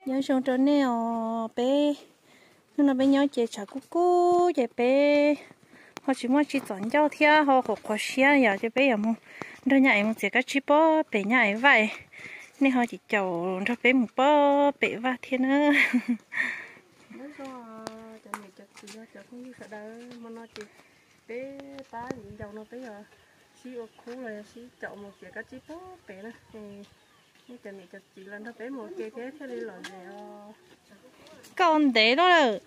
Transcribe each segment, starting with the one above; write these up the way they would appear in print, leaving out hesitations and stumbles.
nhớ xong cho nè bé nó bé nhớ chị chả cú chị bé họ chỉ muốn chỉ chọn giao theo họ khó xia giờ chị bé em đôi nhà em chỉ có chỉ bó bé nhà em vậy nên họ chỉ chầu cho bé một bó bé va thiên nữa nói cho mình cho không như sợ đâu mà nó chỉ bé tá gì dầu nó tới giờ xí ở khu này xí chậu một chỉ có chỉ bó bé nữa nhưng cho mình cho chỉ lần nó bé một cái thế đi rồi con để đó rồi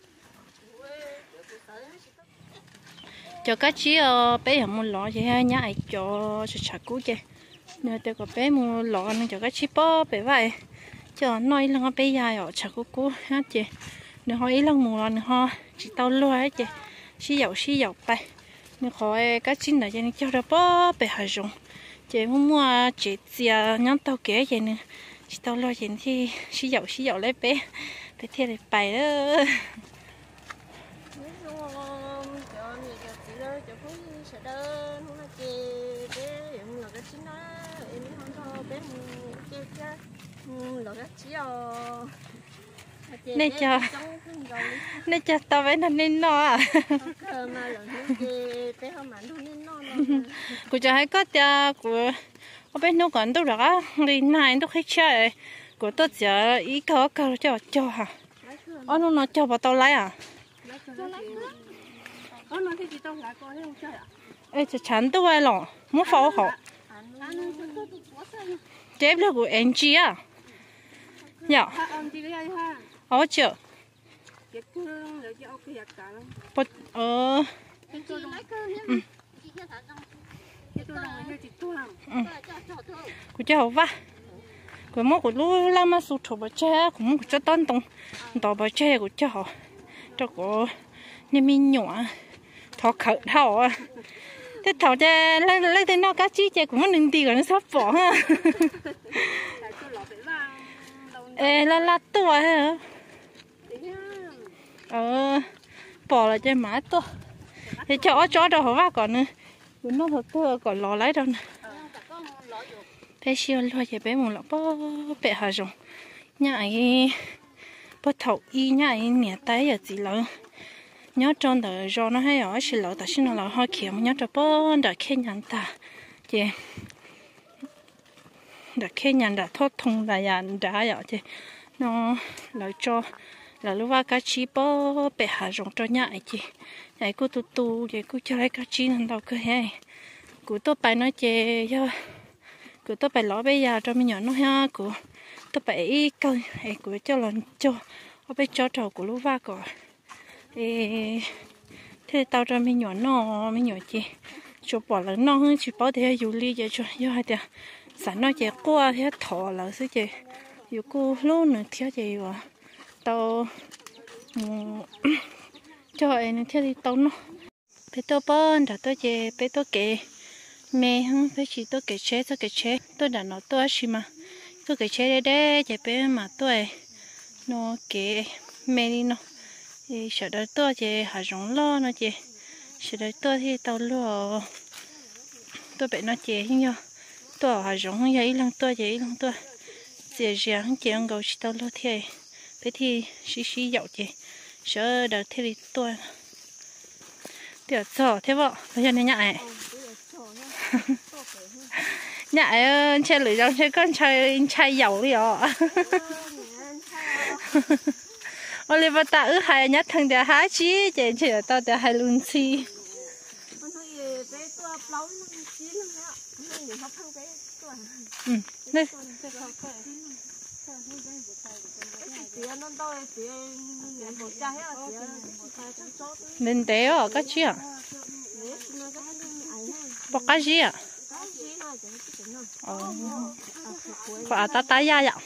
cho các chị bé ở một lọ vậy ha nhá cho chả cú chứ nếu tôi có bé một lọ nên cho các chị bó bé vậy cho nói là bé dài ở chả cú ha chị nếu họ ý lần một lần họ chỉ tao lúa ấy chị xí dầu bay nếu họ các chị này cho nên cho ra bó bé hà rồng chị muốn mua chị chia nhóm tao kế vậy nè chỉ tao lúa chị thì xí dầu lấy bé thiệt là bay đó nên cho tao với nên no à cô cho hay có tia của ở bên nó còn đâu đó đi này nó hết chơi của tôi chỉ ý câu cho hả nó cho vào tao lấy à ê chỉ chán tôi vậy lọ muốn phao họ chép là của anh chị à nhở ở chưa của cháu va của mốt của lú la mà sụt thổ bờ tre của mốt của cho tон tông tàu bờ tre của cháu cho của nên mình nhỏ thọ khẩu thọ thế thọ tre lấy tên nó cá chi tre của mình đi rồi nó sắp bỏ ha ê la tua hả bỏ lại cho má to thì chó đâu hả còn nữa nó thật to còn lò lấy đâu nè bé siêu lo cho bé một lọ bó bé hà rồng nhảy bó thầu y nhảy nè tay ở gì lỡ nhớ trong đời do nó hay ở xí lỡ ta xin nó là hơi kiếm nhớ cho bó đã khen nhận ta chị đã khen nhận đã thoát thông là nhận đã vậy chị nó lợi cho là lúc qua cá chi bó bé hà rồng cho nhảy chị nhảy cô tu chị cô cho lấy cá chi nên đâu cơ hay cô tôi bài nói chị cho cô tôi bài lõ bây giờ cho mình nhỏ nó ha cô tôi bài câu hay cô cho lần cho ở bên cho trầu của lúc qua rồi thế tao cho mình nhỏ chị cho bỏ lần nó hơn chỉ bỏ thế dù ly vậy cho hai tiền sản nó chị qua thế thọ là sự chị dù cô luôn nữa theo chị và tao cho em theo đi tao nó bé tôi bón đã tôi chị bé tôi kể mẹ không bé chỉ tôi kể chế tôi đã nói tôi gì mà tôi kể chế đấy chị bé mà tôi nó kể mẹ đi nó thì sợ đợi tôi chị hà rong lo nó chị sợ đợi tôi thì tao lo tôi bé nó chị nhau tôi hà rong không vậy lần tôi chị lần tôi chị riêng chị ăn gạo chỉ tao lo thế bé thì xí dậu chị sợ đợi thế thì tôi tiểu trò thế vợ bây giờ này nhại nhại chơi lưỡi rong chơi con chơi dầu đi ạ Oliver ta ư hai nhất thằng để hai chi chị chỉ tao để hai luôn chi đây nên té ở các chị à bọc cái gì à quả ta ya ya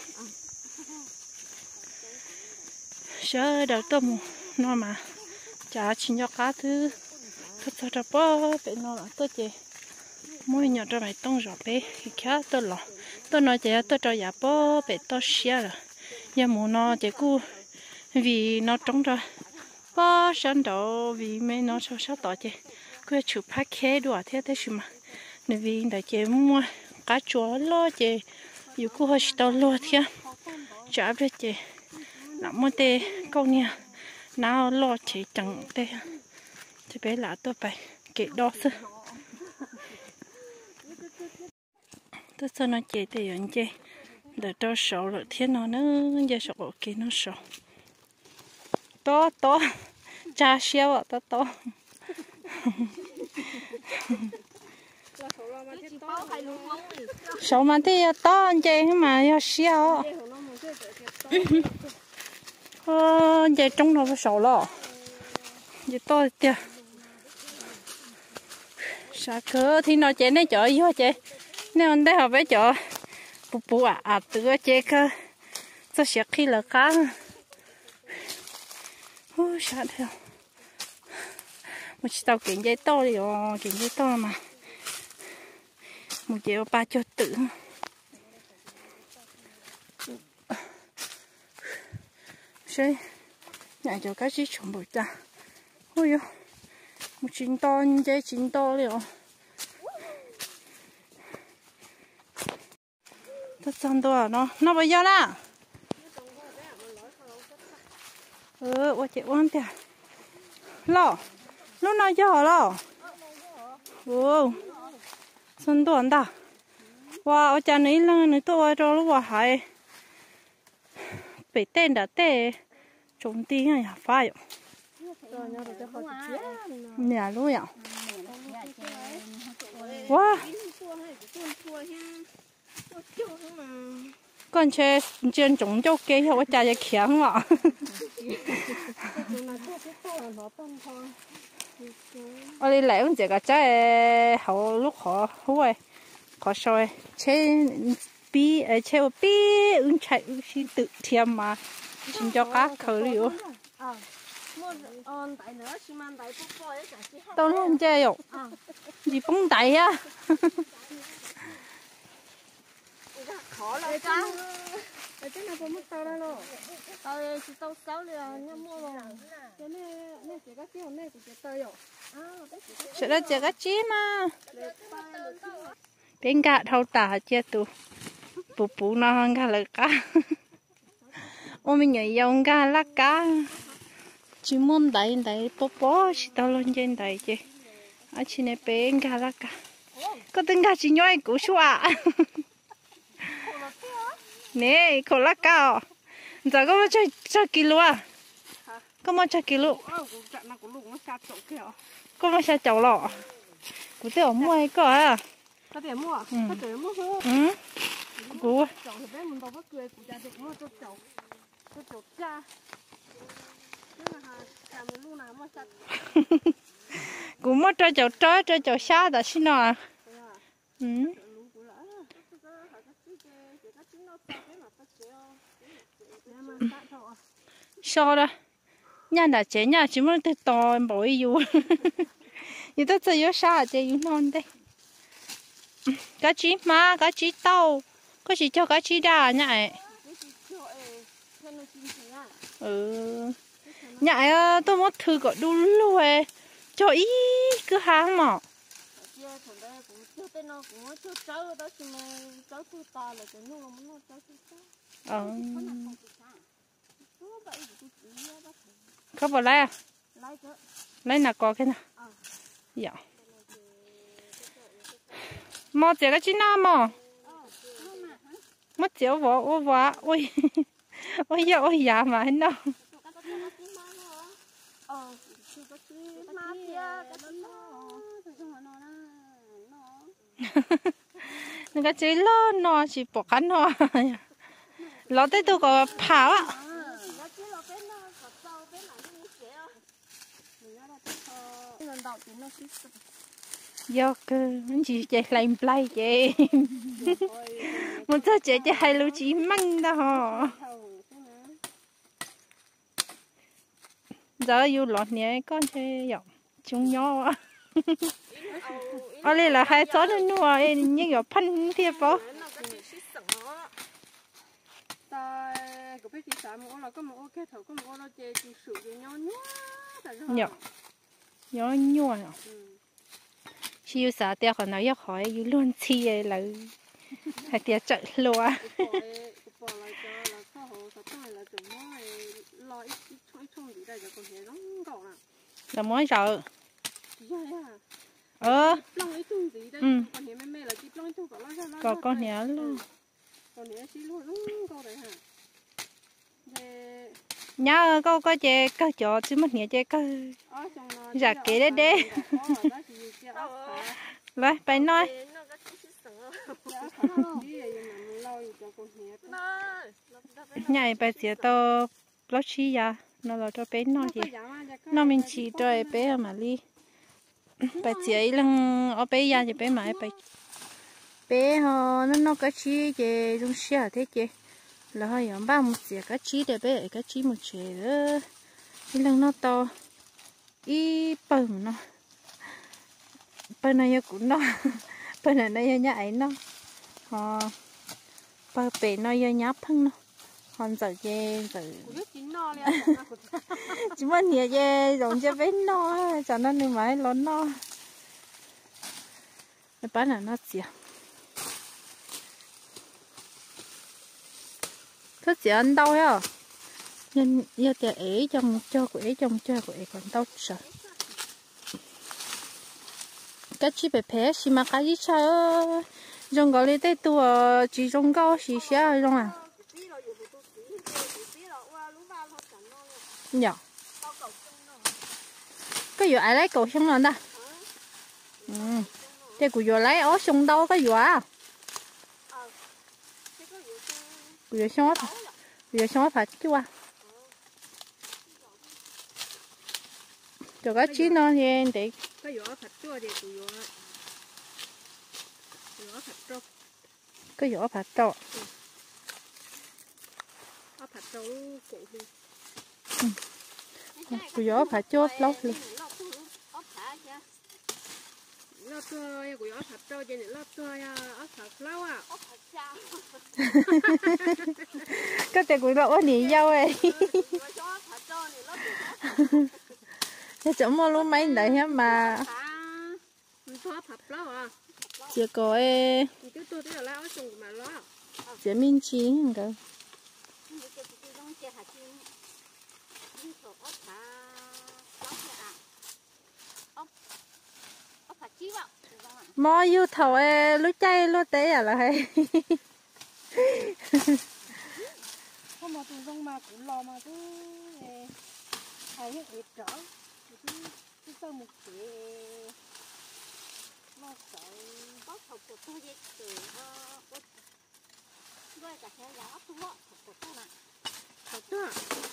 sợ đầu tôm nó mà chả chỉ cho cá thứ thật ra bó bé nó là tôi chị mỗi nhỏ cho mày tông rồi bé thì khá tôi lọ tôi nói chị tôi cho giả bó bé tôi xia rồi giờ muốn nó chị cô vì nó trống rồi bó sáng đầu vì mấy nó sao tỏ chị cứ chụp phát khé đùa thế chứ mà nên vì đại chị mua cá chua lo chị yêu cô hơi tao lo thế chả biết chị nó mua tê câu nha nào lo chỉ chẳng tê thì bé là tôi phải kệ đo sư tôi sao nó chế thì anh chế để cho sầu rồi thiên nó giờ sầu kia nó sầu to cha xéo à to sầu mà thì to anh chế mà giờ xéo giờ trong nó phải sầu lo giờ to tiệt sao cơ thì nó chế này chở vô chế nếu anh đây học với chở bù tự chế cơ sao sẽ khi là cá sao theo một chiếc tàu kiện dây to đi kiện dây to mà một chiếc ba cho tự xem nhà cho cái gì chuẩn bị ta ôi yo một chín to dây chín to đi tất xong tôi nó bây giờ là ôi chị quan tiền lo lúc nào giờ lo xong tôi ăn ta wow ở cha này là người tôi cho lúc vào hải bị tên đã tê trốn đi hay phải nhà luôn ạ wow con chơi chơi trồng châu cây hoặc cha chơi khiang mà ở đây lại cũng chỉ có chơi hậu lúc họ huề họ soi chơi chơi ứng chạy xin tự thiêm mà xin cho các khởi liệu tao luôn chơi rồi gì bông tay á khó là cá ở trên này có mất tao đây rồi tao chỉ tao sáu là nhá mua rồi cái này chỉ có chiếc này chỉ tao rồi sẽ là chỉ có chi mà bên cả thâu tả chia tụ bù nó hơn cả là cá ôi mình nhảy dòng cả là cá chỉ muốn đẩy bó chỉ tao lên trên đẩy chứ ở trên này bên cả là cá có tên cả chỉ nhoi củ xua nè khổ lá cao giờ có mà cho kilo à có mà cho kilo có mà sao chậu lọ của tôi ở mua hay có à có thể mua có thể mua của chậu thì bé mình đâu có cười của gia đình mua cho chậu cha nhưng mà làm mình luôn nào mà sạch của mà cho chậu xa đã xin nào sao đó nhà đã chế nhà chỉ muốn tới to bội yêu như tôi chơi yếu sao chơi yếu non đây cá chí má cá chí tàu có chỉ cho cá chí đà nhảy nhảy tôi muốn thử gọi đu luôn cho ý cứ hàng mà có vào lấy à lấy nào có cái nào dạ mò chè cái chín nam mò mất chéo vỏ ôi ôi dạ mà hết đâu cái chế lớn nó chỉ bỏ cắn thôi nó tới tôi có pháo á do cơ anh chị chạy lại play chị một giờ chạy hai lũ chỉ măng đó hả giờ yêu lọt nhé con chơi dọc chúng nhỏ ở đây là hai chó nó nuôi em như kiểu phân thiệp đó có biết gì sao mà là có một cái thầu có một nó chơi chỉ sử dụng nhỏ nhỏ chỉ yêu sao tiêu còn nói yêu hỏi yêu luôn chi là hay tiêu chạy lúa là món sợ có con nhớ luôn nhớ có chè có chỗ chứ mất nhẹ chè có giả kế đấy đấy lại phải nói nhảy phải xịa to lót chi ya nó là cho bé nó gì nó mình chỉ cho bé mà đi phải xịa lần ở bé ya thì bé mà bé họ nó cái chi gì trong xe thế chứ là họ dùng ba một xịa cái chi để bé cái chi một chè nữa lần nó to ý bẩn nó bẩn này cũng nó bẩn này nó nhảy nó họ bẩn bé nó nháp hơn nó hòn giờ dê giờ chỉ muốn nhẹ dê rồi cho bé no cho nó nên máy lớn no cái bán là nó chìa thích chị ăn đâu á nhưng giờ thì ế trong cho của ế còn đâu sợ cái chi bé bé xí mà cái gì sao trong gọi lên tới tua chỉ trong cao xí xí trong à nhở cái vụ ai lấy cầu sông rồi đó cái cụ vụ lấy ở sông đâu cái vụ à cụ vụ sông phải chứ à cho cái chi nó thì để cái vụ phải chua thì cụ vụ cái vụ phải trâu cụ vụ phải chua lâu luôn nó tôi của nó thật cho nên nó tôi ở thật lâu à cái tiền của nó nhỉ dâu ấy cái chỗ mua luôn mấy đấy mà chỉ có chỉ minh chín cơ mò yêu thầu lúc chay lúc té à là hay không mà tụi rong mà cũng lo mà cứ hay hết ít trở cứ sau một cái lo sợ bóc thầu của tôi vậy từ đôi cả xe giá ấp thua của tôi mà thật chưa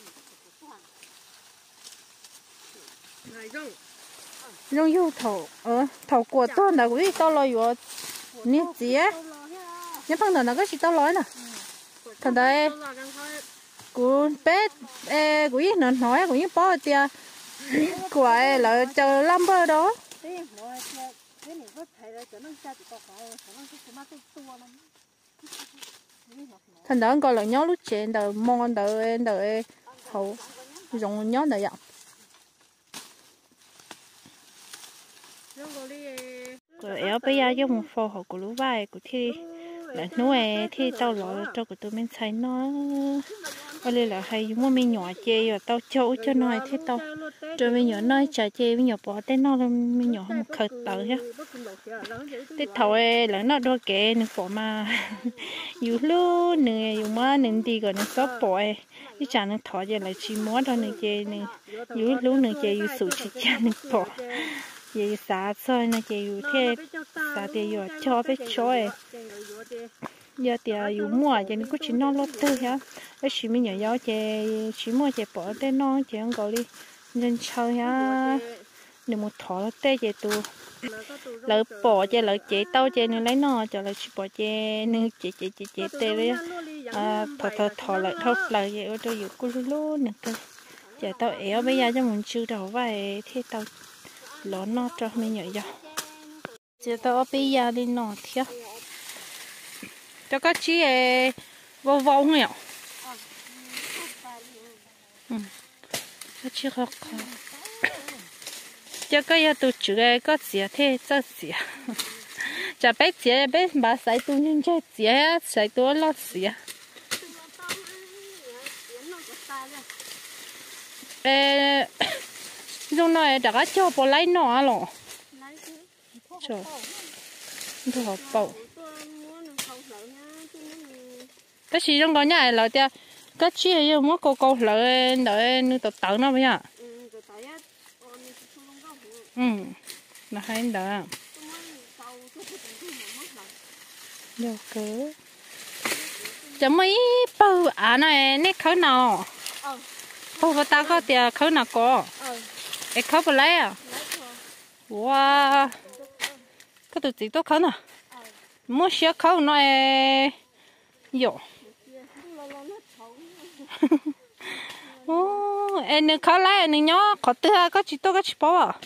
này rong rong yêu thầu của tôi là quý tao lo rồi nè gì á nhớ phong thần nó có gì tao nói nè thần đây của bé quý nó nói của những bò tia của là chờ lâm bơ đó thần đó gọi là nhó lúc chuyện đời mòn đời hậu dùng nhó đời dọc rồi éo bây giờ dùng một phô hậu của lũ vai của thi là nuôi thi tao lọ cho của tụi mình thấy nó ở đây là hay dùng mình nhỏ chê rồi tao châu cho nó thế tao rồi mình nhỏ nói chả chê mình nhỏ bỏ tên nó lên mình nhỏ một khởi tờ nhá thế thôi là nó đôi kệ nó bỏ mà dù lúc nè dù mà nè đi rồi nó sắp bỏ chứ chả nó thọ về lại chỉ muốn thôi nè chê nè dù lúc nè chê dù sụt chỉ chả nó bỏ vậy xả xôi nè chê dù thế xả thì dù cho biết choi giờ thì dù mua cho nên cứ chỉ nó lót tư nhá cái chỉ mình nhỏ gió chè chỉ mua chè bỏ tên nó chè không gọi đi nên chơi nhá nếu một thỏ tê chè tu lỡ bỏ chè lỡ chè tao chè nên lấy nó cho lỡ chỉ bỏ chè nên chè tê đấy thỏ lỡ thóc lỡ vậy ở đây dù cứ lú nè cơ chè tao éo bây giờ cho mình chưa đầu vậy thế tao lỡ nó cho mình nhỏ gió chè tao bây giờ đi nọ thiệt cho các chị vô vô không nhở? Các chị khó khó. Cho cái tụi chữ có gì thế cho gì? Chả biết gì biết bà sai tụi nhưng chơi gì sai tụi lót gì. ê dùng này đã có cho bỏ lấy nó rồi trời tôi học bầu cái gì trong đó nhà là tia cái chi hay mua cô lợi đợi nuôi tự nó bây giờ là hay đó được cứ chấm mấy bầu này nét khởi nào bầu của ta có tiền khởi nào có em khởi vào lấy à wow cái tụi chị tốt khởi nào mua xe khởi nó dỗ em nếu khởi lấy em nhớ có thứ có chỉ tốt có chỉ bảo à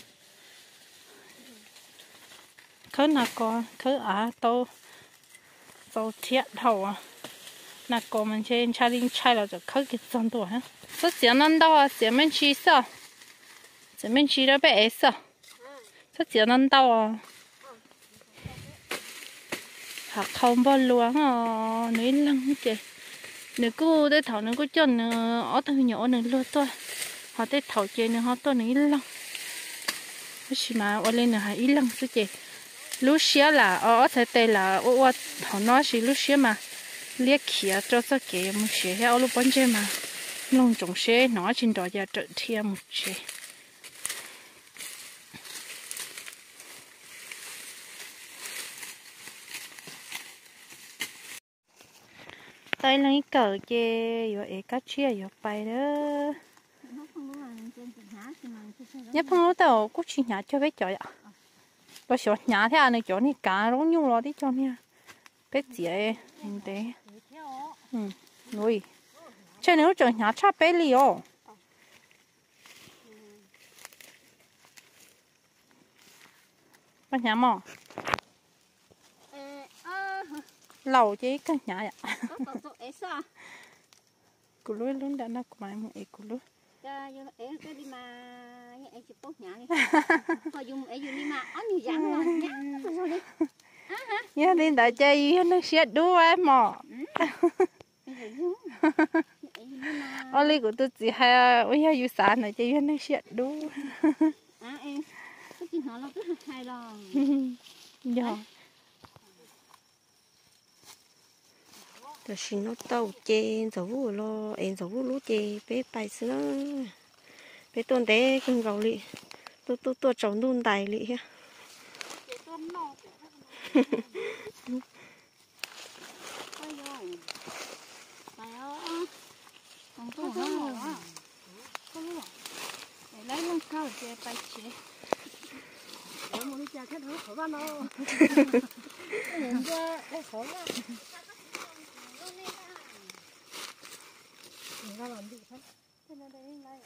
khởi nào có khởi tao thiệt hậu à nãy có mình chơi challenge chơi làจะkhởi cái chân tuổi ha số tiền ăn đâu à tiền mình chi sao tiền mình chi đó bé sao số tiền ăn đâu à học không bao luôn à nếu lăng kì nếu cô để thầu nếu cô cho nữa ở từ nhỏ nữa luôn thôi họ để thầu chơi nữa họ tôi nữa lăng chứ mà ở lên nữa hay lăng chứ chị lúc xưa là ở thế đây là họ nói gì lúc xưa mà liếc kia cho sao kì một xưa ở lúc bên trên mà nông trồng xưa nó trên đó giờ trận thiên một xưa đây là cái cờ chê rồi ấy cá chia rồi bay đó nhớ phong lúc đầu cũng chỉ nhả cho bé chọi ạ bây giờ nhả thế này chỗ này cá nó nhung lo đi cho nha bé dễ em thế nuôi trên nếu chẳng nhả chắc bé liều bắt nhả mò lẩu chứ cái nhả vậy cú lúa lớn đã nó cũng một ít cú lúa cái đi mà em chỉ tốt nhả đi họ dùng em dùng đi mà ó nhiều dạng rồi nhá đi đại chơi nó sẽ đua em mò ở đây của tôi chỉ hay ôi ya yêu sản này chơi nó sẽ đua em cái chuyện họ nó cứ hay lo giờ rồi xin nó tàu chê dầu vũ lo em dầu vũ lú chê bé bay xí nó bé tuần té con gầu lị tôi trồng đun tài lị ha lấy lông cao chè bay chè để một cái cái thứ của bạn đâu nhìn ra đây khổ lắm ra làm gì thế nó đây này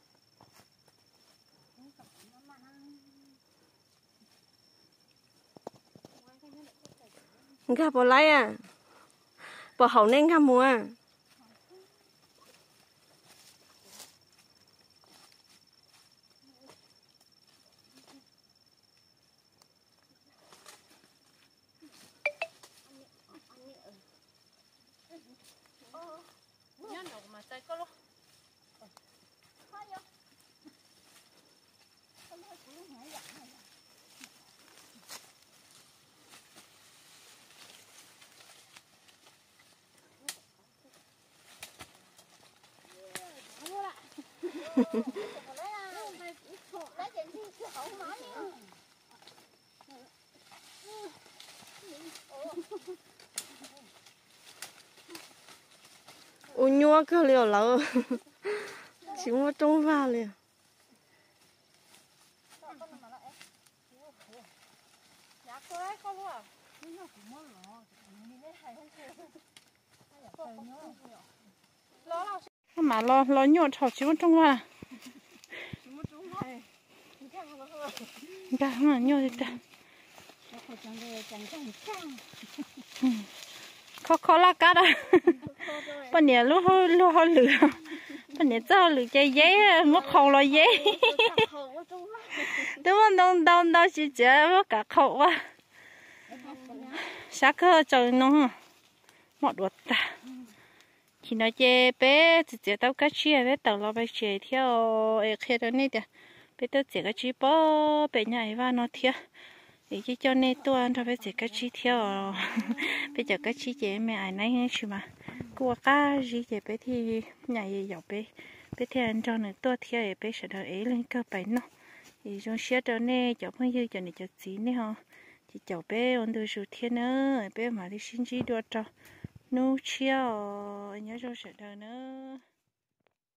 gặp bỏ lấy à bỏ hậu nên gặp mua à mà tay có lúc ôi nhua cơ liều lỡ chỉ mua trông va liền mà lo nhọ thọ chỉ trong hoa cả mà nhọ thì ta khó là cá đó bên nhà lúc họ lửa bên nhà cho lửa chơi giấy mất khâu lo giấy đúng không đâu chỉ chơi mất cả khâu quá sáng cơ trời nó mọt đuột ta thì nó chơi bé chỉ tao cá chi bé tàu lo bé chơi theo khi đó này bé tao chỉ cá chi bó bé nhảy vào nó theo để cho nên tôi ăn cho bé chỉ cá chi theo bây giờ cá chi chơi mẹ ai nấy chứ mà qua cá gì chơi bé thì nhảy dọc bé bé theo ăn cho nên tôi theo bé sẽ đợi ấy lên cơ bản nó thì trong xe đó nè cháu không như cho này cháu gì nè ha thì cháu bé ôn đồ số thiên nữa bé mà đi xin gì đua cho nô chiao nhớ cho sẽ đợi nữa